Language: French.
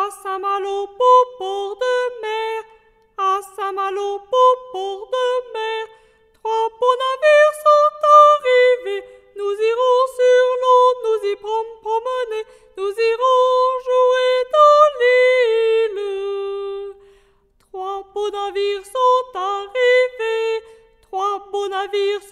Saint-Malo pour port de mer, à Saint-Malo pour port de mer. Trois beaux navires sont arrivés, nous irons sur l'eau, nous y promener, nous irons jouer dans l'île. Trois beaux navires sont arrivés, trois beaux navires